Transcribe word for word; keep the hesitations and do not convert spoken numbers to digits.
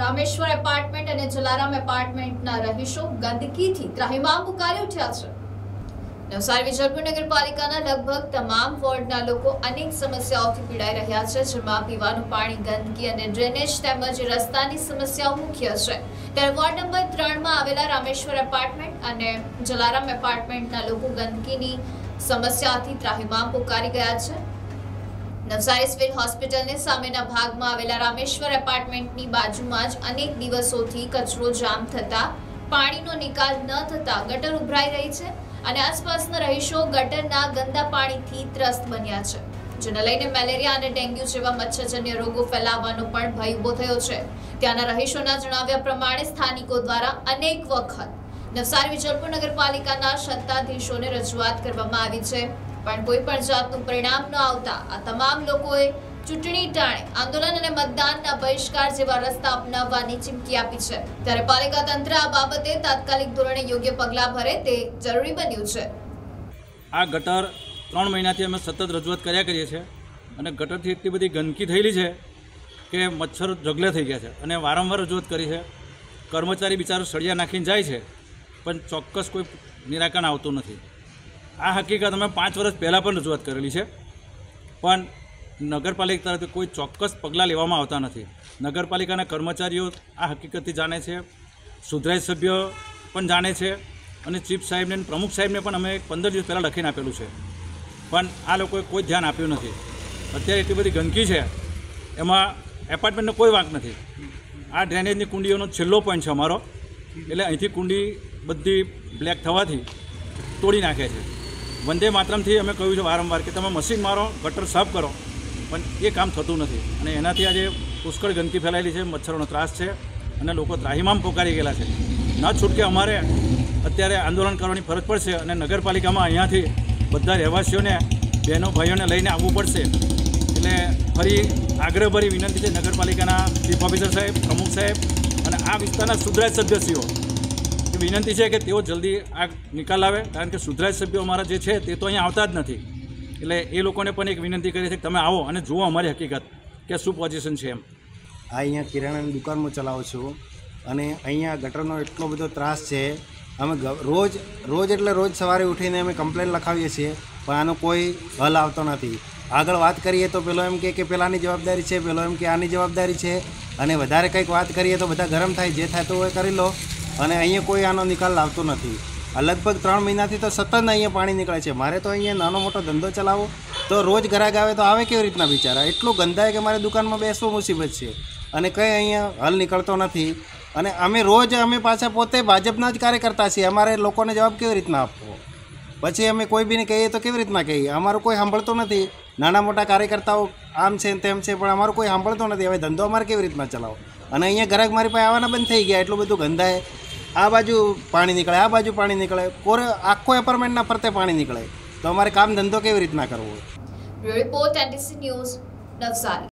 Rameshwar apartment અને જલારામ એપાર્ટમેન્ટના રહીશો ગંદકીથી ત્રાહિમામ પુકારી ઉઠ્યા છે। નવસારી વિજલપુર નગરપાલિકાના લગભગ તમામ વોર્ડના લોકો અનેક સમસ્યાઓથી પીડાઈ રહ્યા છે, જેમાં પીવાનું પાણી, ગંદકી અને ડ્રેનેજ તેમજ રસ્તાની સમસ્યાઓ મુખ્ય છે। ત્યારે વોર્ડ નંબર ત્રણમાં આવેલા રામેશ્વર એપાર્ટમેન્ટ અને જલારામ એપાર્ટમેન્ટના લોકો ગંદકીની સમસ્યાથી ત્રાહિમામ પુકારી ગયા છે। નવસારી સિવિલ હોસ્પિટલની સામેના ભાગમાં આવેલા રામેશ્વર એપાર્ટમેન્ટની બાજુમાં જ અનેક દિવસોથી કચરો જામ થતા પાણીનો નિકાલ ન થતા ગટર ઉભરાઈ રહી છે અને આસપાસના રહીશો ગટરના ગંદા પાણીથી ત્રસ્ત બન્યા છે, જેને લઈને મેલેરિયા અને ડેન્ગ્યુ જેવા મચ્છરજન્ય રોગો ફેલાવાનો પણ ભય ઊભો થયો છે। ત્યાંના રહીશોના જણાવ્યા પ્રમાણે સ્થાનિકો દ્વારા અનેક વખત નવસારી વિજલપુર નગરપાલિકાના સત્તાધીશોને રજૂઆત કરવામાં આવી છે, પણ કોઈ પણ જાતનું પરિણામ ન આવતા આ તમામ લોકોએ ચૂંટણી ટાણે આંદોલન અને મતદાનના બહિષ્કાર જેવા રસ્તા અપનાવવાની ચીમકી આપી છે। ત્યારે પાલિકા તંત્ર આ બાબતે તાત્કાલિક ધોરણે યોગ્ય પગલાં ભરે તે જરૂરી બન્યું છે। આ ગટર ત્રણ મહિનાથી અમે સતત રજૂઆત કર્યા કરીએ છીએ અને ગટરથી એટલી બધી ગંદકી થયેલી છે કે મચ્છર ઢગલે થઈ ગયા છે અને વારંવાર રજૂઆત કરી છે। કર્મચારી બિચારો સળિયા નાખીને જાય છે, પણ ચોક્કસ કોઈ નિરાકરણ આવતું નથી। આ હકીકત અમે પાંચ વર્ષ પહેલાં પણ રજૂઆત કરેલી છે, પણ નગરપાલિકા તરફથી કોઈ ચોક્કસ પગલાં લેવામાં આવતા નથી। નગરપાલિકાના કર્મચારીઓ આ હકીકતથી જાણે છે, સુધરાઈ સભ્યો પણ જાણે છે અને ચીફ સાહેબને પ્રમુખ સાહેબને પણ અમે પંદર દિવસ પહેલાં લખીને આપેલું છે, પણ આ લોકોએ કોઈ ધ્યાન આપ્યું નથી। અત્યારે એટલી બધી ગંદકી છે, એમાં એપાર્ટમેન્ટનો કોઈ વાંક નથી। આ ડ્રેનેજની કુંડીઓનો છેલ્લો પોઈન્ટ છે અમારો, એટલે અહીંથી કુંડી બધી બ્લેક થવાથી તોડી નાખે છે। વંદે માતરમથી અમે કહ્યું છે વારંવાર કે તમે મશીન મારો, ગટર સાફ કરો, પણ એ કામ થતું નથી અને એનાથી આજે પુષ્કળ ગંદકી ફેલાયેલી છે, મચ્છરોનો ત્રાસ છે અને લોકો ત્રાહિમામ પોકારી ગયેલા છે। ન છૂટકે અમારે અત્યારે આંદોલન કરવાની ફરજ પડશે અને નગરપાલિકામાં અહીંયાથી બધા રહેવાસીઓને, બહેનો ભાઈઓને લઈને આવવું પડશે। એટલે ફરી આગ્રહભરી વિનંતી છે નગરપાલિકાના ચીફ ઓફિસર સાહેબ, પ્રમુખ સાહેબ અને આ વિસ્તારના સુધરાજ સભ્યશ્રીઓ, વિનંતી છે કે તેઓ જલ્દી આ નિકાલ આવે, કારણ કે સુધરાજ સભ્યો અમારા જે છે તે તો અહીંયા આવતા જ નથી। એટલે એ લોકોને પણ એક વિનંતી કરી છે કે તમે આવો અને જુઓ અમારી હકીકત કે શું પોઝિશન છે એમ। આ અહીંયા કિરાણાની દુકાનમાં ચલાવું છું અને અહીંયા ગટરનો એટલો બધો ત્રાસ છે। અમે રોજ રોજ એટલે રોજ સવારે ઉઠીને અમે કમ્પ્લેન લખાવીએ છીએ, પણ આનો કોઈ હલ આવતો નથી। આગળ વાત કરીએ તો પેલો એમ કહે કે પેલાની જવાબદારી છે, પેલો એમ કે આની જવાબદારી છે, અને વધારે કંઈક વાત કરીએ તો બધા ગરમ થાય, જે થાય તો એ કરી લો, અને અહીંયા કોઈ આનો નિકાલ લાવતો નથી। આ લગભગ ત્રણ મહિનાથી તો સતત અહીંયા પાણી નીકળે છે। મારે તો અહીંયા નાનો મોટો ધંધો ચલાવો તો રોજ ગ્રાહક આવે તો આવે કેવી રીતના બિચારા? એટલું ગંધાય કે મારે દુકાનમાં બેસવું મુસીબત છે અને કંઈ અહીંયા હલ નીકળતો નથી। અને અમે રોજ અમે પાછા પોતે ભાજપના જ કાર્યકર્તા છીએ, અમારે લોકોને જવાબ કેવી રીતના આપવો? પછી અમે કોઈ બીને કહીએ તો કેવી રીતના કહીએ? અમારું કોઈ સાંભળતો નથી। નાના મોટા કાર્યકર્તાઓ આમ છે તેમ છે, પણ અમારું કોઈ સાંભળતો નથી। હવે ધંધો અમારે કેવી રીતના ચલાવો? અને અહીંયા ગ્રાહક મારી પાસે આવવાના બંધ થઈ ગયા, એટલું બધું ગંધાય। આ બાજુ પાણી નીકળે, આ બાજુ પાણી નીકળે, કોરે આખો એપાર્ટમેન્ટના ફરતે પાણી નીકળે, તો અમારે કામ ધંધો કેવી રીતના કરવો? Report NTC news, Navsari.